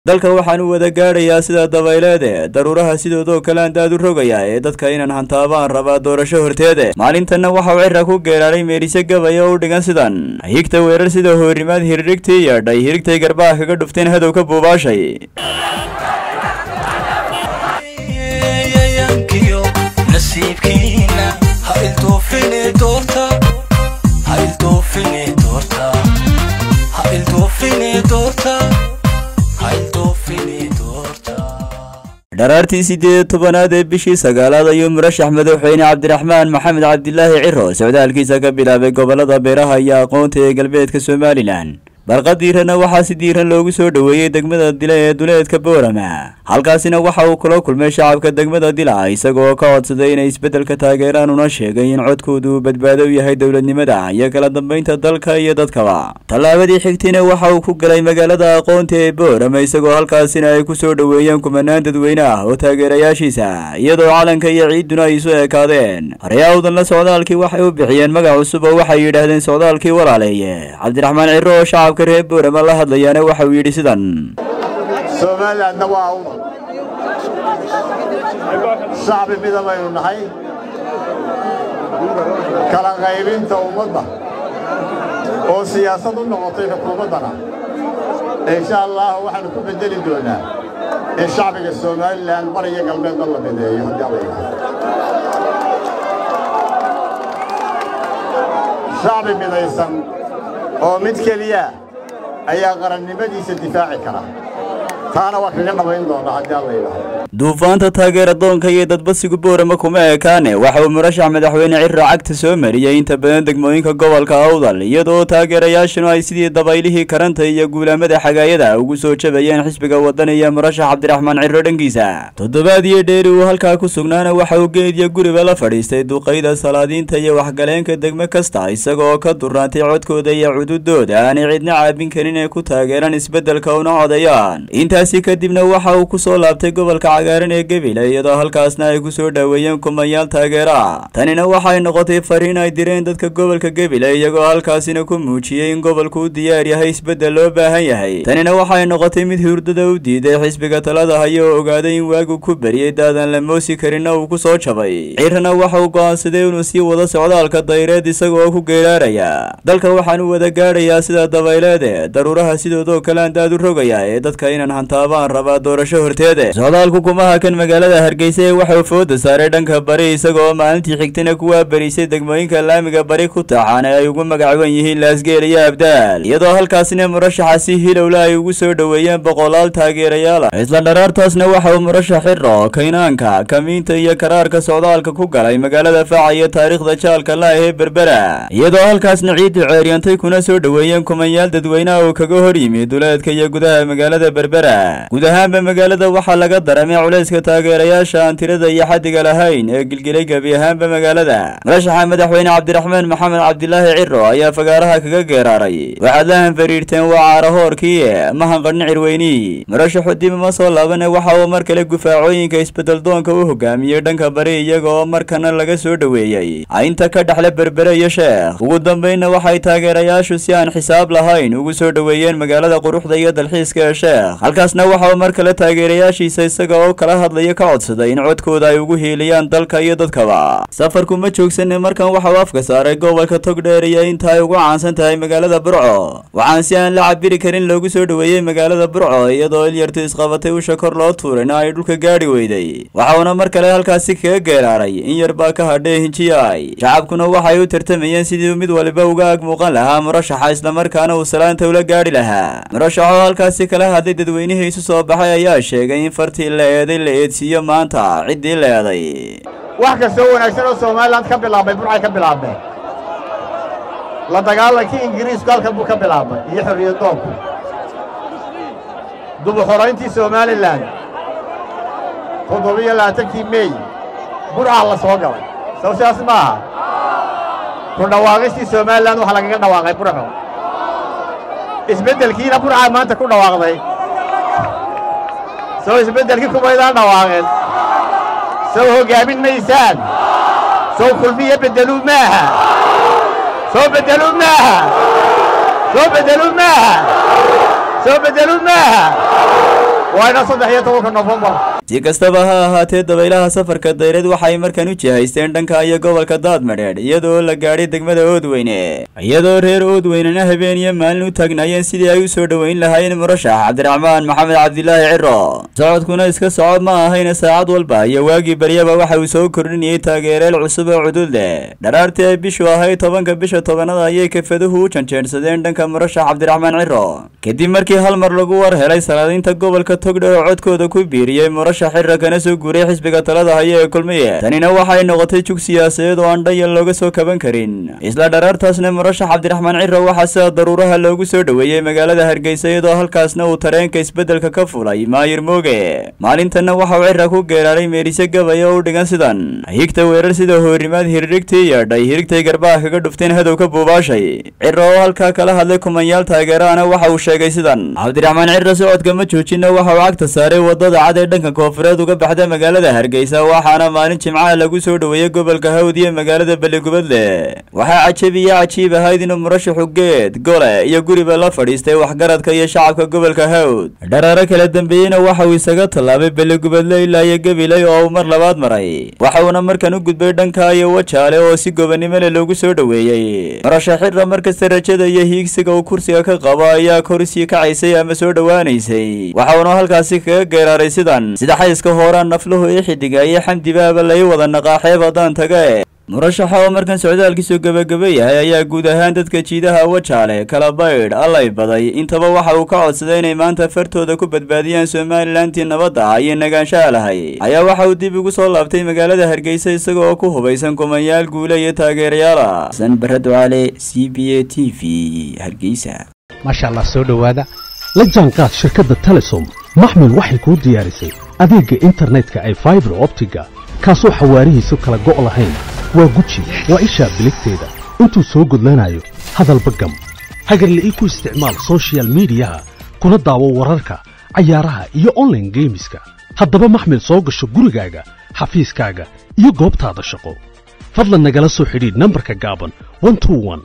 dalka waxaan u wada gaadhayaa sida dabayleede daruuraha sidoo kale aan daad u rogaya ee dadka inaan hantaabaan rabaa doorasho horteeda maalintanna waxa uu cirra ku geeraaray meerise gabaya oo u dhigan sidan higta weerar sida hoorimaad hirrigtii yeedhay hirigtay garbaha kaga dhufteen hadow ka buubaashay nasiibkiina ha iltoofine doorta daraartii 18aad ee bishii 9aad ayuu murashax madaxweyne Cabdiraxmaan Maxamed Cabdilaahi Ciro socdaalkiisa ka bilaabay gobolada beeraha iyo aqoonta ee galbeedka Soomaaliland barqadiirana waxaa si diiran loogu soo dhaweeyay degmada Dila ee duleedka Boorama halkaasina waxa uu kula kulmay shacabka degmada Dila isagoo ka codsaday inay isbedelka taageeraan una sheegay in codkoodu badbaado u yahay dawladnimada iyo kala dambeynta dalka iyo dadkaba talaabadii xigtayna waxa uu ku galay magaalada aqoonta ee Boorama isagoo halkaasina ay ku soo dhaweeyeen kumanaan dadweyne ah oo taageerayaashiisa iyadoo calanka iyo ciiduna ay soo ekaadeen horyaaldan la socdaalkii waxay u bixiyeen magac cusub oo waxay yiraahdeen socdaalkii walaaleeye Cabdiraxmaan Ciro shacabka reer Boorama la hadlayana waxa uu yiri sidan Soomaaliland waa shacbi midaynu nahay kala qaybinta ummadda oo siyaasad u noqotay xukuumadana insha Allah waxaan ku bedeli doonaa in shacbiga Soomaaliland bariga galbeed la mideeyo hadii shacbi midaysan oo mid kaliya ayaa qarannimadiisa difaaci kara taana waa kaga dhameyn doonaa hadii la yiraahdo duufaanta taageera doonka iyo dadbasigu Boorama kuma ekaane waxa uu murashax madaxweyne Ciro cagta soo mariyay inta badan degmooyinka gobolka Awdal iyadoo taageerayaashuna ay sidii dabaylihii karanta iyo guulamada xagaayada ugu soo jabayeen xisbiga wadaniga murashax Cabdiraxmaan Ciro dhangiisa toddobaad iyo dheeri uu halka ku sugnaana waxa uu geediya guriga la fadhiistay duqeyda salaadiinta iyo waxgaleenka degmo kasta isagoo ka duraantay codkooda iyo cududooda aan cidna caabin karin ee ku taageeran isbedelka una codayaan intaasi kadibna waxa uu ku soo laabtay gobolka cagaaran ee Gabiley iyadoo halkaasna ay ku soo dhaweeyeen kumanyaal taageera tanina waxay noqotay fariin ay direen dadka gobolka Gabiley iyagoo halkaasina ku muujiyay in gobolku diyaar yahay isbedel loo baahan yahay tanina waxay noqotay mid hurdada u diiday xisbiga talada hayo oo ogaaday in waagu ku bariyay daadan la moosi karin uu ku soo jabay Cirana waxa uu go'aansaday inuu sii wado socdaalka dayreed isagoo ku geeraaraya dalka waxaan u wada gaadhayaa sida dabayleede daruuraha sidoo kale aan daad u rogaya ee dadka inaan hantaabaan rabaa doorasho horteeda socdaalku kumaha kan magaalada Hargeysa waxa uu fooda saaray dhanka bari isagoo maalintii xigtayna kuwa barisay degmooyinka laamiga bari ku taxaan ay ugu magacaaban yihiin Laasgeel iyo Abdaal iyadoo halkaasina murashaxaasi hilowla ay ugu soo dhaweeyeen boqolaal taageerayaal isla dharaartaasna waxa uu murashax Ciro kaynaanka kamiinta iyo karaarka socdaalka ku galay magaalada Faac iyo taariikhda jaalka la ee Berbera iyadoo halkaasna ciidu ceeriyantay kuna soo dhaweeyeen kumanyaal dadweyne oo kaga hor yimid duleedka iyo gudaha magaalada Berbera gudaha magaalada waxa laga daramay culayska taageerayaasha aan tirada iyo xadiga lahayn ee gilgilay gabi ahaanba magaalada murashaxa madaxweyne Cabdiraxmaan Maxamed Cabdilaahi Ciro ayaa fagaaraha kaga geeraaray waxa la fariirteen waa caarahoorkii mahan qarni cirweyni murashaxu dib ma soo laaban waxa uu mar kale gufaacooyinka isbedel doonka u hogaamiyay dhanka bari iyagoo markana laga soo dhaweeyay inta ka dhaxla Berbera iyo Sheekh ugu dambeeyna waxay taageerayaashu si aan xisaab lahayn ugu soo dhaweeyeen magaalada quruxda iyo dalxiiska ee Sheekh halkaasna waxa uu mar kale taageerayaashiisa isaga oo kala hadlaya ka codsaday in codkooda ay ugu heeliyaan dalka iyo dadkaba safarku ma joogsan markan waxa uu afka saaray gobolka Togdheer iyo inta ay ugu caansan tahay magaalada Burco waxaan si aan la cabiri karin loogu soo dhaweeyay magaalada Burco iyadoo ilyartu isqabatay u shakor loo tuurayna ay dhulka gaari weyday waxaana mar kale halkaasi kaga geeraaray in yar baa ka hadhay hinjiyay shacabkuna waxay u tartamayeen sidii mid waliba uga ag muuqan lahaa murashaxa isla markaana uu salaanta ula gaari lahaa murashaxu halkaasi kala hadlay dadweynihiisu soo baxay ayaa sheegay in fartii la eedsiyo maanta cidii leeday wax ka soo wanaagsan oo Soomaaliland ka bilaabay Burco ka bilaabay la dagaalankii Ingiriiska halka buu ka bilaabay iyo xorriyad doonku dubu xoreyntii Soomaaliland 7 May Burco la soo galay sababtaas ma ku dhawaaqay Soomaaliland waxa laga dhawaaqay Burco isbedelkiina Burco maanta ku dhawaaqday soo isbedelkii kumaydan dhawaaqeen soo hogaamin maysaan soo kulmiye bedelu maaha soo bedelu maaha وأنا صدق يتوقع نوفمبر si kastaba ha ahaatee dabaylaha safarka dayreed waxay markan u jihaysteen dhanka iyo gobolka Daadmareed iyadoo la gaadhay degmada Oodweyne iyadoo reer Oodweynena habeen iyo maalin u taagnaayeen sidii ay u soo dhaweyn lahaayeen murashax Cabdiraxmaan Maxamed Cabdilaahi Ciro socodkuna iska socod ma ahayn saacad walba iyo waagi bariyaba waxa uu soo kordhinayay taageereel cusub oo cudud leh dharaartii ay bishu ahayd 10 bisha 10 ayay kafaduhu u janjeersadeen dhanka murashax Cabdiraxmaan Ciro kadib markii hal mar lagu war helay salaadinta gobolka Togdheer oo codkooda ku biiriyay murashax xirra kana soo guuray xisbiga talada haya ee kulmiye tanina waxay noqotay jug siyaasadeed oo aan dhayal looga soo kaban karin isla dharaartaasna murashax Cabdiraxmaan Ciro waxa sida daruuraha loogu soo dhaweeyay magaalada Hargeysa iyadoo halkaasna uu tareenka isbedelka ka fulay Maayir Mooge maalintan waxa uu Ciro ku geeraaray meerise gabay oo u dhigan sidan higta weerar sida hoorimaad hirrigtii yaadhay hirigtay garbaha kaga dhufteen hadowka buubaashay Ciro oo halka kala hadlay kumanyaal taageerana waxa uu sheegay sidan Cabdiraxmaan Ciro socodka ma joojina waxa uu cagta saaray wadada cad ee dhanka koonfureed uga baxda magaalada Hargeysa waxaana maalin Jimcaha lagu soo dhaweeyay gobolka Hawd iyo magaalada Baligubadle waxa cajiib ahayd inuu murashaxu geed gole iyo guriba la fadhiistay waxgaradka iyo shacabka gobolka Hawd dharaaro kala dambeeyayna waxa uu isaga talaabay Baligubadle ilaa iyo Gabilay oo mar labaad maray waxa uu markan u gudbay dhanka iyo Wajaale oo si gobanimo leh loogu soo dhaweeyay murashax Ciro markasta rajada iyo hiigsiga uu kursiga ka qabo ayaa korsi kacaysay ama soo dhawaanaysay waxa uu halkaasi kaga geeraaray sidan sida xayska hooraan nafluhu ee xidigay xamdi baaba lay wada naqaaxeeb hadaan tagay murashaxa oo markan socdaalkiisu gabagabeeyay ayaa guud ahaan dadka jiidaha Wajaale kala baydh allay baday intaba waxa uu ka codsaday inay maanta fartooda ku badbaadiyaan Somaliland nabadda iyo nagaanshaha lahay ayaa waxa uu dib ugu soo laabtay magaalada Hargeysa isagoo ku hubaysan kumanyaal guule iyo taageerayaal san barado ale CBA TV Hargeysa masha Allah soo dhawaada la jaanqaad shirkadda Telesom maxmil waxay ku diyaarisay adeegga internetka ay fiber optiga kaasoo xawaarihiisu kala go' lahayn waa guji waa isha biligteeda intuu soo gudlanayo hadalba gam hagarla ii ku isticmaal social mediaha kuna daawo wararka cayaaraha iyo online gameska haddaba maxmil soo gasho gurigaaga xafiiskaaga iyo goobtaada shaqo fadlan nagala soo xidhiidh nambarka gaaban 121